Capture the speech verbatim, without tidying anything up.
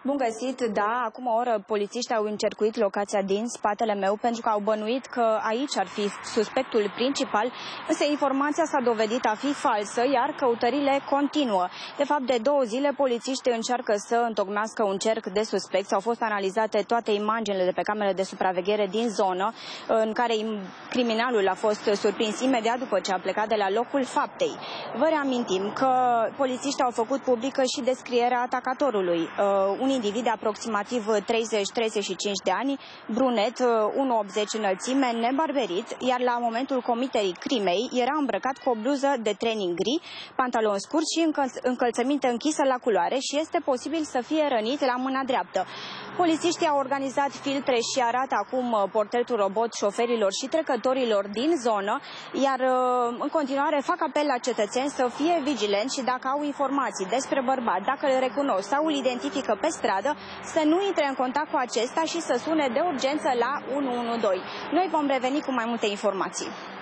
Bun găsit, da, acum o oră polițiștii au încercuit locația din spatele meu pentru că au bănuit că aici ar fi suspectul principal, însă informația s-a dovedit a fi falsă, iar căutările continuă. De fapt, de două zile polițiștii încearcă să întocmească un cerc de suspecți. Au fost analizate toate imaginile de pe camerele de supraveghere din zonă, în care criminalul a fost surprins imediat după ce a plecat de la locul faptei. Vă reamintim că polițiștii au făcut publică și descrierea atacatorului. Uh, un individ de aproximativ treizeci treizeci și cinci de ani, brunet, unu virgulă optzeci înălțime, nebarberit, iar la momentul comiterii crimei era îmbrăcat cu o bluză de training gri, pantaloni scurți și încălțăminte închisă la culoare și este posibil să fie rănit la mâna dreaptă. Polițiștii au organizat filtre și arată acum portretul robot șoferilor și trecătorilor din zonă, iar în continuare fac apel la cetățeni să fie vigilenți și dacă au informații despre bărbat, dacă îl recunosc sau îl identifică pe stradă, să nu intre în contact cu acesta și să sune de urgență la unu unu doi. Noi vom reveni cu mai multe informații.